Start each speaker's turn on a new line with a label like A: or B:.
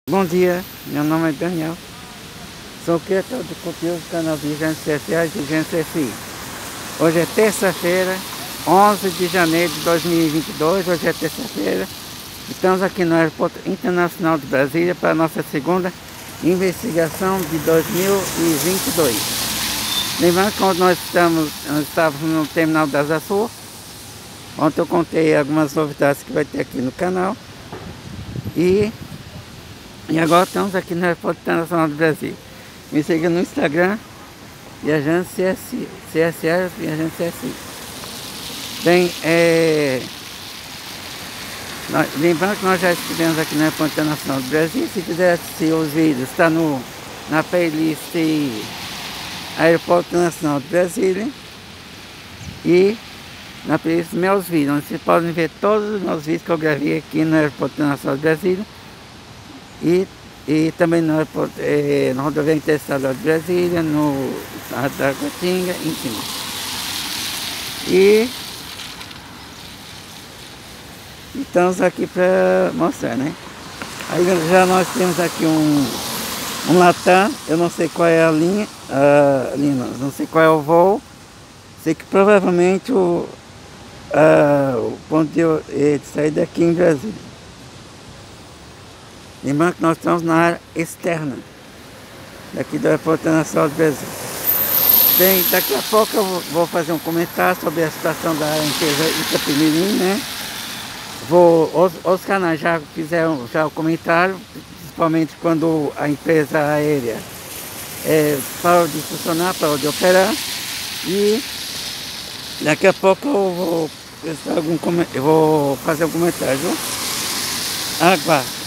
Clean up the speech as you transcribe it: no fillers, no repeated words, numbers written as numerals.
A: Bom dia, meu nome é Daniel, sou criador de conteúdo do canal Vigentes Sociais e Vigentes SI. Hoje é terça-feira, 11 de janeiro de 2022, hoje é terça-feira. Estamos aqui no Aeroporto Internacional de Brasília para a nossa segunda investigação de 2022. Lembrando que nós estávamos no Terminal das Açores. Ontem eu contei algumas novidades que vai ter aqui no canal. E agora estamos aqui no Aeroporto Internacional do Brasil. Me siga no Instagram, Viajante CSI, Viajante CSI. Bem, lembrando que nós já estivemos aqui no Aeroporto Internacional do Brasil. Se quiser assistir os vídeos, está na playlist Aeroporto Internacional do Brasil e na playlist Meus Vídeos, onde vocês podem ver todos os meus vídeos que eu gravei aqui no Aeroporto Internacional do Brasil. E também no Rodovia Interestadual de Brasília, no Taguatinga, enfim. E estamos aqui para mostrar, né? Aí já nós temos aqui um Latam, eu não sei qual é a linha, não sei qual é o voo. Sei que provavelmente o ponto de saída aqui em Brasília. Lembrando que nós estamos na área externa daqui do Aeroporto Internacional do Brasil. Bem, daqui a pouco eu vou fazer um comentário sobre a situação da empresa Itapemirim, né? Os canais já fizeram o comentário, principalmente quando a empresa aérea parou de funcionar, parou de operar. E daqui a pouco eu vou fazer um comentário, viu? Aguarde.